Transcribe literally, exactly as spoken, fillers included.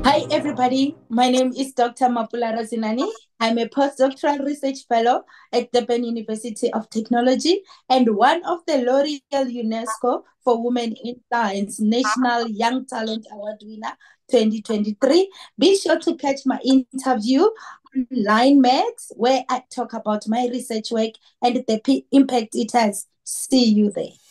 Hi, everybody. My name is Doctor Mapula Razwinani. I'm a postdoctoral research fellow at Durban University of Technology and one of the L'Oreal UNESCO for Women in Science National Young Talent Award winner twenty twenty-three. Be sure to catch my interview on Line Max, where I talk about my research work and the p- impact it has. See you there.